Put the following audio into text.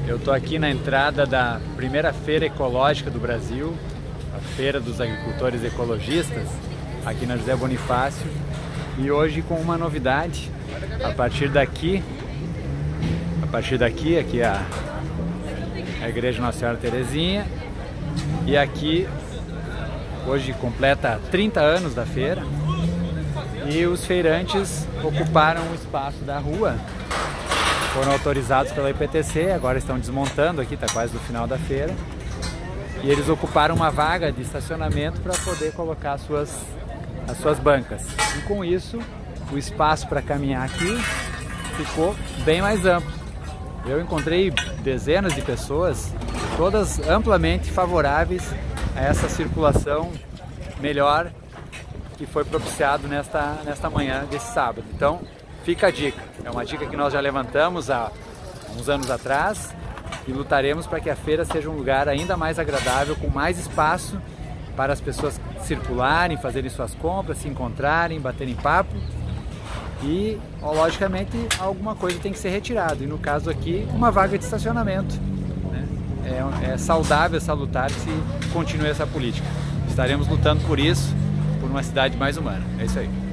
Eu estou aqui na entrada da primeira feira ecológica do Brasil, a Feira dos Agricultores Ecologistas, aqui na José Bonifácio, e hoje com uma novidade. A partir daqui aqui é a Igreja Nossa Senhora Terezinha, e aqui hoje completa 30 anos da feira, e os feirantes ocuparam o espaço da rua. Foram autorizados pela IPTC, agora estão desmontando aqui, está quase no final da feira. E eles ocuparam uma vaga de estacionamento para poder colocar as suas bancas. E com isso, o espaço para caminhar aqui ficou bem mais amplo. Eu encontrei dezenas de pessoas, todas amplamente favoráveis a essa circulação melhor que foi propiciado nesta manhã desse sábado. Então, fica a dica, é uma dica que nós já levantamos há uns anos atrás e lutaremos para que a feira seja um lugar ainda mais agradável, com mais espaço para as pessoas circularem, fazerem suas compras, se encontrarem, baterem papo e, logicamente, alguma coisa tem que ser retirada, e no caso aqui, uma vaga de estacionamento, né? É saudável, salutar se continue essa política. Estaremos lutando por isso, por uma cidade mais humana. É isso aí.